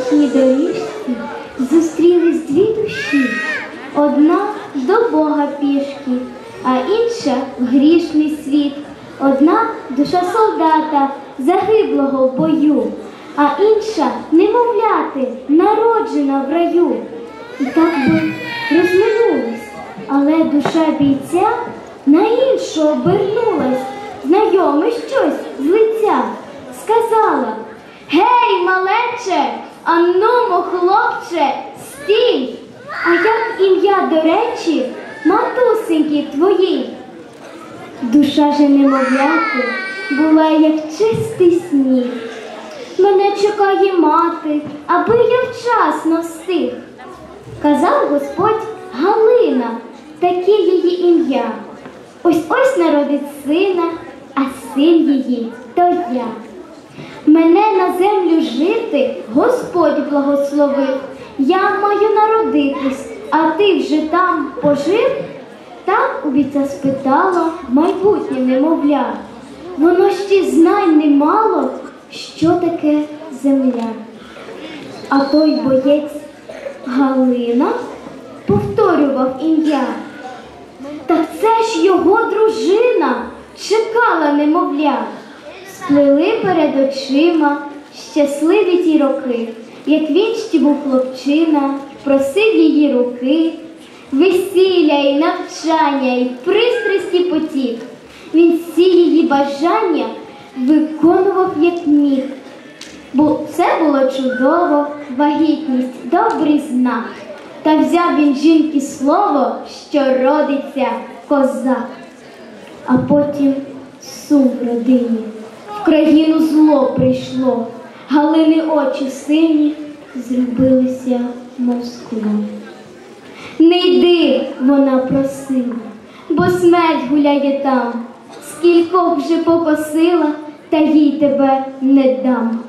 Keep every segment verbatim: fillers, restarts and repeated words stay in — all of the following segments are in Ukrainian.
місячній доріжці зустрілись дві душі. Одна до Бога пішки, а інша в грішний світ. Одна душа солдата, загиблого в бою, а інша немовляти, народжена в раю. І так би розминулись, але душа бійця на іншу обернулась. Знайоме щось з лиця сказала: «Гей, малече, анумо, хлопче, стій! А як ім'я, до речі, матусеньки твоїй?» Душа же немовляти була, як чистий сніг. «Мене чекає мати, аби я вчасно встиг», – казав Господь. Галина, таке її ім'я. Ось-ось народить сина, а син її – то я. Мене на землю жити Господь благословив. Я маю народитись, а ти вже там пожив? Так у бійця спитало майбутнє немовля. Воно ще знань не мало, що таке земля. А той боєць Галина повторював ім'я. Так це ж його дружина чекала немовля. Сплили перед очима щасливі ті роки, як він ще був хлопчина, просив її руки. Весілля і навчання, і пристрасті потік. Він всі її бажання виконував як міг. Бо це було чудово, вагітність, добрий знак. Та взяв він жінки слово, що родиться козак. А потім сум в родині, в країну зло прийшло. Галини очі сині зробилися, мов скло. «Не йди», – вона просила, «бо смерть гуляє там. Скількох вже покосила, та їй тебе не дам».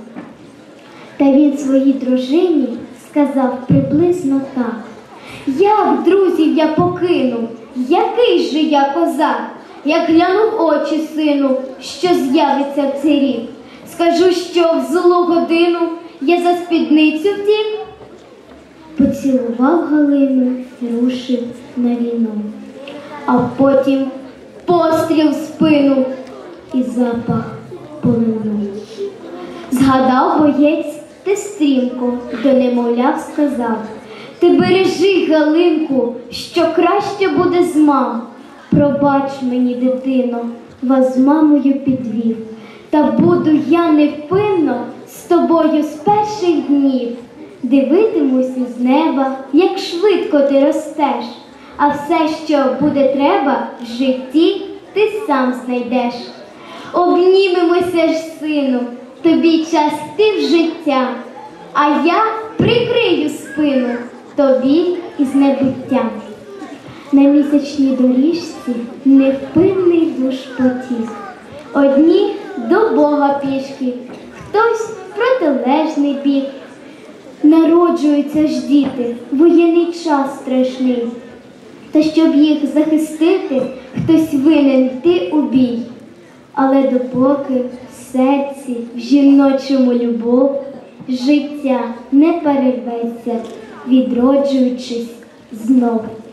Та він своїй дружині сказав приблизно так: «Як друзів я покину, який же я козак? Як гляну в очі сину, що з'явиться в цей рік, скажу, що в злу годину я за спідницю втік». Поцілував Галину і рушив на війну. А потім постріл в спину і запах полину. Згадав боєць, те стрімко до немовля сказав: «Ти бережи, Галинку, що краще буде з мам. Пробач мені, дитино, вас з мамою підвів. Та буду я невпинно з тобою з перших днів. Дивитимусь із неба, як швидко ти ростеш, а все, що буде треба в житті, ти сам знайдеш. Обнімемося ж, сину, тобі час йти в життя, а я прикрию спину тобі із небуття». На місячній доріжці невпинний душ потік. Одні до Бога пішки, хтось в протилежний бік. Народжуються ж діти, воєнний час страшний. Та щоб їх захистити, хтось винен йти у бій. Але допоки в серці, в жіночому любов, життя не перерветься, відроджуючись знов.